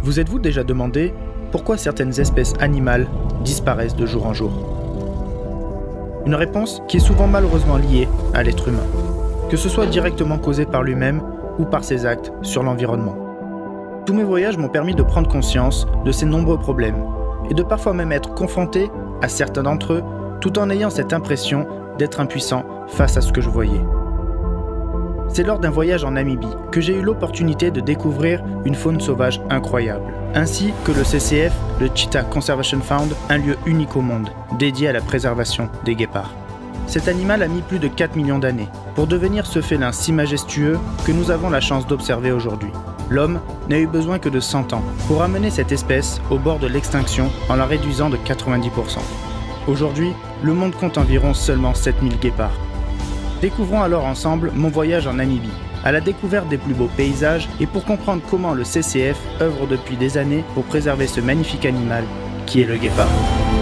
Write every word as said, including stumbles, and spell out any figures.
Vous êtes-vous déjà demandé pourquoi certaines espèces animales disparaissent de jour en jour? Une réponse qui est souvent malheureusement liée à l'être humain, que ce soit directement causé par lui-même ou par ses actes sur l'environnement. Tous mes voyages m'ont permis de prendre conscience de ces nombreux problèmes et de parfois même être confronté à certains d'entre eux tout en ayant cette impression d'être impuissant face à ce que je voyais. C'est lors d'un voyage en Namibie que j'ai eu l'opportunité de découvrir une faune sauvage incroyable, ainsi que le C C F, le Cheetah Conservation Fund, un lieu unique au monde, dédié à la préservation des guépards. Cet animal a mis plus de quatre millions d'années pour devenir ce félin si majestueux que nous avons la chance d'observer aujourd'hui. L'homme n'a eu besoin que de cent ans pour amener cette espèce au bord de l'extinction en la réduisant de quatre-vingt-dix pour cent. Aujourd'hui, le monde compte environ seulement sept mille guépards. Découvrons alors ensemble mon voyage en Namibie, à la découverte des plus beaux paysages et pour comprendre comment le C C F œuvre depuis des années pour préserver ce magnifique animal qui est le guépard.